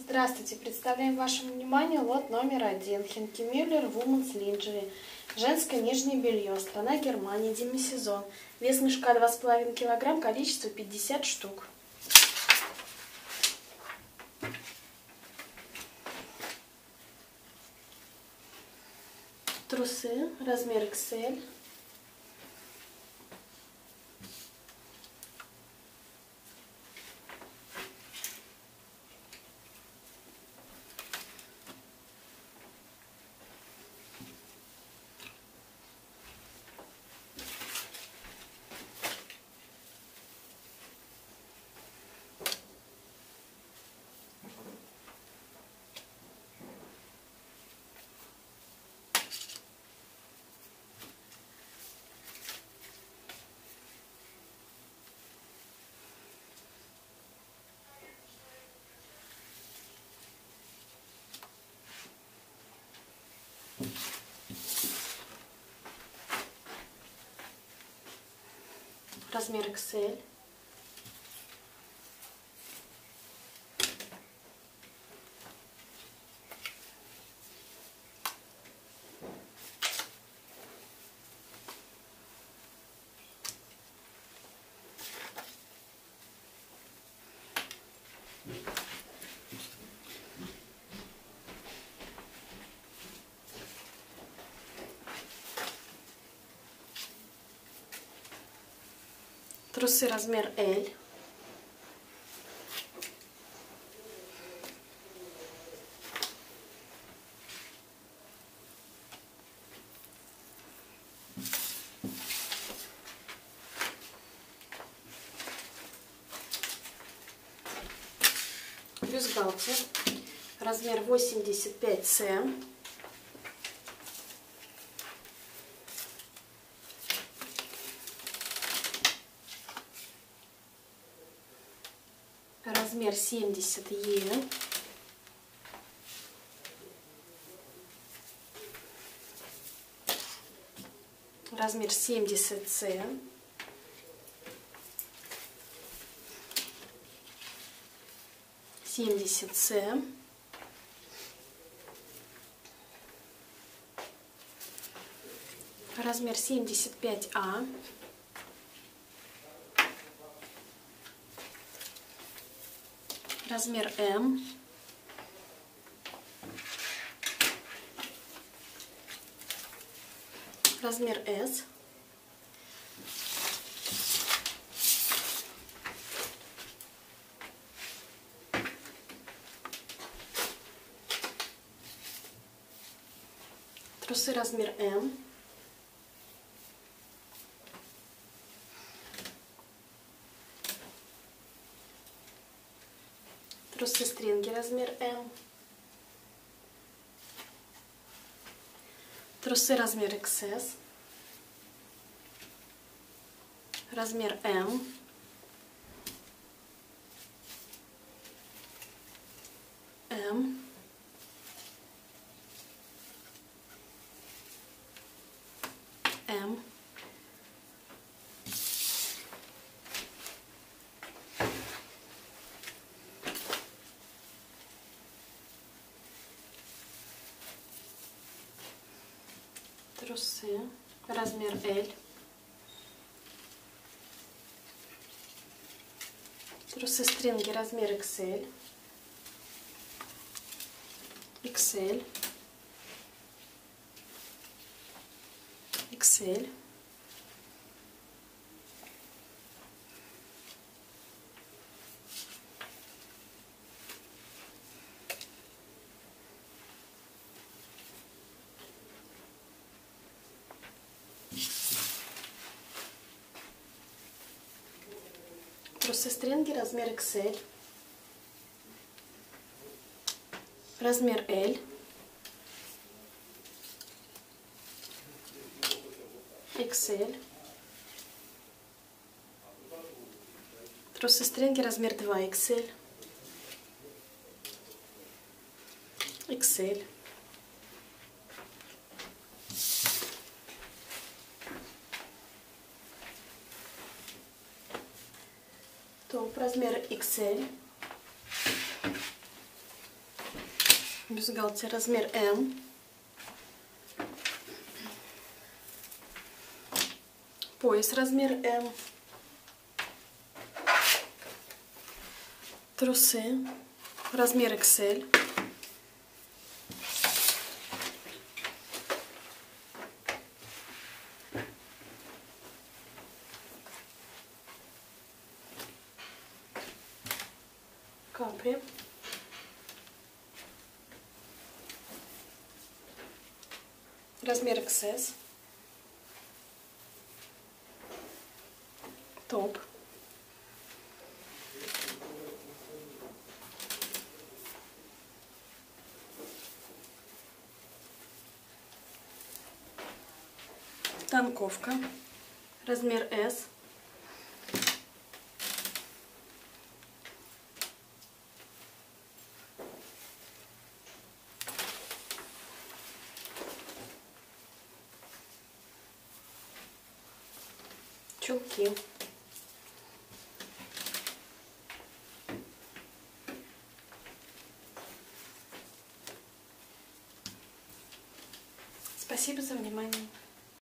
Здравствуйте! Представляем вашему вниманию лот номер 1. Хенки Мюллер Women's Lingerie. Женское нижнее белье. Страна Германия. Демисезон. Вес мешка 2,5 кг. Количество 50 штук. Трусы. Размер XL. Размер XL. Трусы размер L. Бюстгальтер размер 85С. Размер 70Е. Размер 70С. Размер 75А. Размер М. Размер С. Трусы размер М. Трусы стринги размер М. Трусы размер XS. Размер М. М. М. Трусы размер L. Трусы стринги размер XL. XL. XL. Трусы стринги размер XL. Размер L. XL. Трусы стринги размер 2XL. XL. Топ размер XL. Бюстгальтер размер М. Пояс размер М. Трусы размер XL. Капри. Размер XS. Топ. Танковка. Размер S. Чулки. Спасибо за внимание.